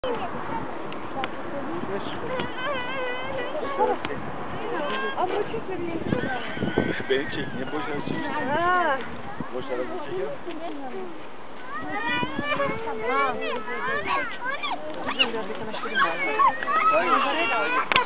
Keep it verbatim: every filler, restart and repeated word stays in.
Abla çok önemli. Beni çek, niye boş ara çekiyorsun? Boş ara mı çekiyorsun? Ha. Güzel bir arkadaşlarım var. Hayır, hayır.